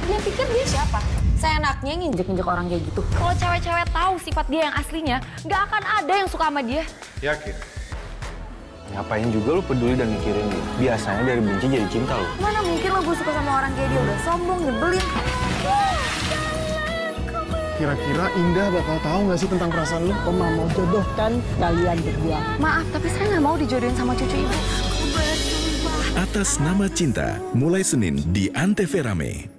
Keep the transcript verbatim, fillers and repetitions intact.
Dia pikir dia siapa? Seenaknya nginjek-nginjek orang kayak gitu. Kalau cewek-cewek tahu sifat dia yang aslinya, nggak akan ada yang suka sama dia. Yakin? Ngapain juga lu peduli dan mikirin dia? Biasanya dari benci jadi cinta lu. Mana mungkin lo gue suka sama orang kayak dia, udah sombong, nyebelin. Kira-kira Indah bakal tahu nggak sih tentang perasaan lu? Oma mau jodohkan kalian berdua. Maaf, tapi saya nggak mau dijodohin sama cucu ibu. Atas Nama Cinta, mulai Senin di Antv Rame.